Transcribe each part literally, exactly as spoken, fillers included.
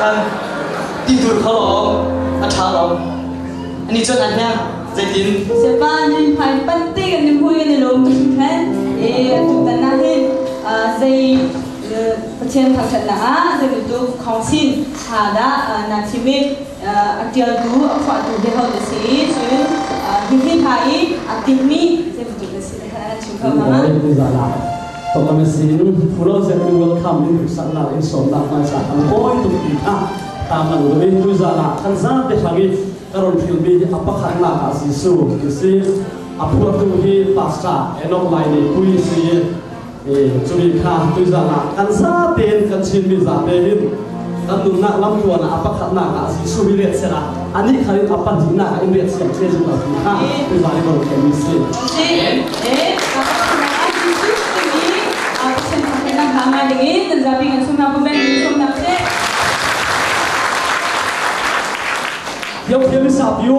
กันตีดูเขาหลงอัฐาหลงอันนี้จนอันเนี้ยใจดินเสียบ้านยินผ่านปั้นตีกันยินพูดกันในโลกทุกแห่งเออทุกตนาเห็นใจประเทศทางชนะใจดูของสินหาดานาทีเมฆอัจฉริยดูอักษรดูเดียวกันสิส่วนหินหินไทยอัติมีใจดูกันสินะคะชุมพรมาตอนนี้สิ่งผู้เราจะดูว่าคำนี้สักหน่อยสมหลักมาจากอันโอ้ยตุกอีกอ่ะตามมันดูดิดูจะละท่านทราบได้ทางนี้กรณีมีอัปขันหลักอาศิสูคือสิอัปวดตัวที่ปัสสาวะเอ็นออกไลน์คุยสิเอจุลิข้าดูจะละท่านทราบเป็นกันชินมีจะเป็นกันดูนักลำตัวนะอัปขันหลักอาศิสูวิเรศเสระอันนี้เขาเรียกอัปปัญจินะอินเดียเสียงเชื่อจุดที่ข้าดูจะได้บอกแค่นี้สิเอ๊ะHama dingin dan zapi kan semua pemain semua nafsu. Yang dia bisa bio.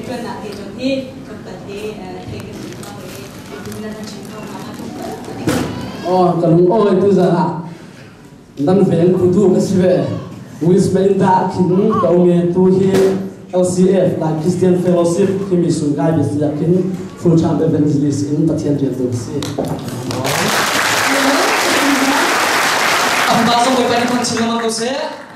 tuan nak dia jadi kepada tekan kita boleh guna dan cinta maha tu. Oh kalau oh itu zara dan ven kudu kasive wis melinda kin kau nge tu hi L C F like Christian Fellowship kimi sungai biasa kin full time evangelist in Pathian dia tu si. Ang baso ko pa ni kung sino man ko siya.